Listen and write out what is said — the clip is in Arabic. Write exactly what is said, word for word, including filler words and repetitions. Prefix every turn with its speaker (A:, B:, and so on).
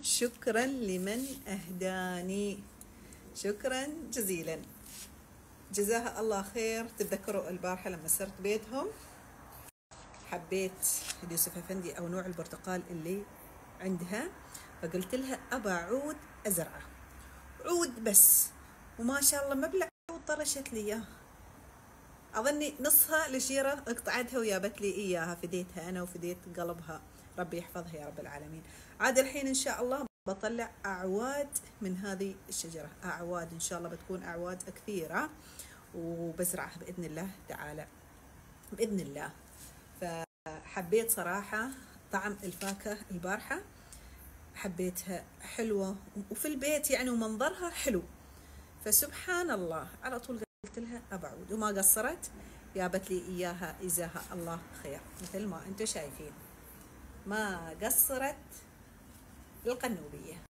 A: شكرا لمن أهداني، شكرا جزيلا، جزاها الله خير. تتذكروا البارحة لما سرت بيتهم حبيت يوسف أفندي أو نوع البرتقال اللي عندها، فقلت لها أبى عود أزرعه، عود بس، وما شاء الله مبلغ عود طرشت لي إياه، أظني نصها لشيرة اقطعتها ويابت لي إياها، فديتها أنا وفديت قلبها، ربي يحفظها يا رب العالمين. عاد الحين إن شاء الله بطلع أعواد من هذه الشجرة، أعواد إن شاء الله بتكون أعواد كثيرة وبزرعها بإذن الله تعالى بإذن الله. فحبيت صراحة طعم الفاكهة البارحة، حبيتها حلوة وفي البيت يعني ومنظرها حلو، فسبحان الله على طول قلت لها أبعود وما قصرت، جابت لي إياها جزاها الله خير مثل ما أنتم شايفين، ما قصرت القنوبية.